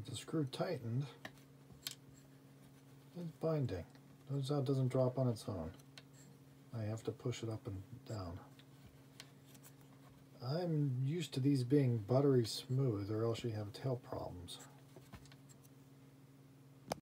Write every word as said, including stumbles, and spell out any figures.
With the screw tightened, it's binding. Notice how it doesn't drop on its own. I have to push it up and down. I'm used to these being buttery smooth, or else you have tail problems.